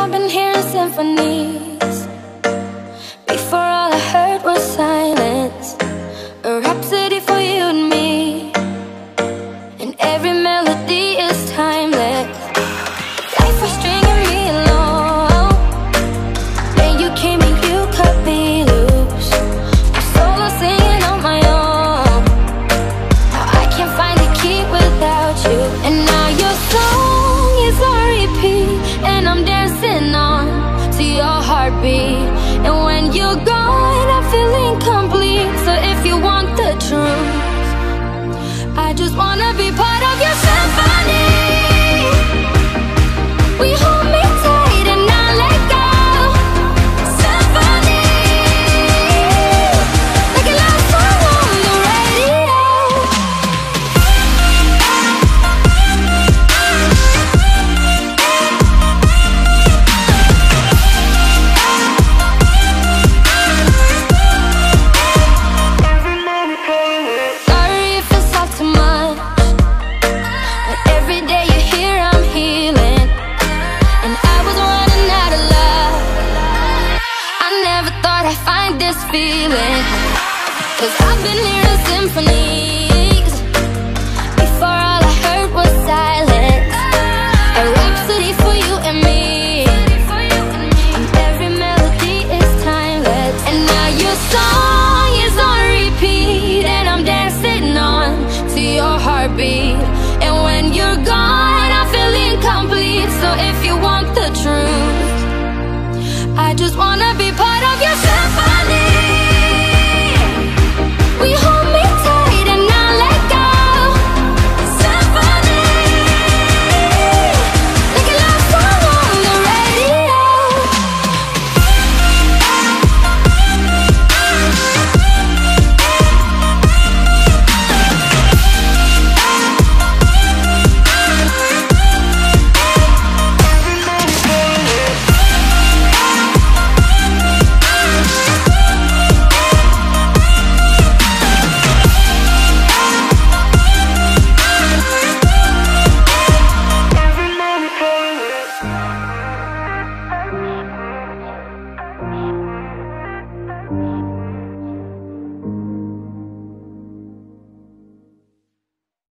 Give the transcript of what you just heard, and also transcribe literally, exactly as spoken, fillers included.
I've been hearing symphonies. Before all I heard was silence, a rhapsody for you and me, and every melody is timeless. Life was stringing me along, then you came and you cut me loose. I'm solo singing on my own. Now I can't find a key without you, and now your song is on repeat, and I'm dancing on to your heartbeat. And when you're gone, I feel incomplete. So if you want the truth, I just wanna be part of your symphony. We hold me tight and I let go. Symphony, like a love song on the radio. Sorry if it's all too much, but every day you're here I'm healing, and I was running out of love. I never thought I'd find this feeling, cause I've been hearing symphonies. Before all I heard was silence, a rhapsody for you and me, and every melody is timeless. And now your song is on repeat, and I'm dancing on to your heartbeat. And when you're gone, I feel incomplete. So if you want the truth, I just wanna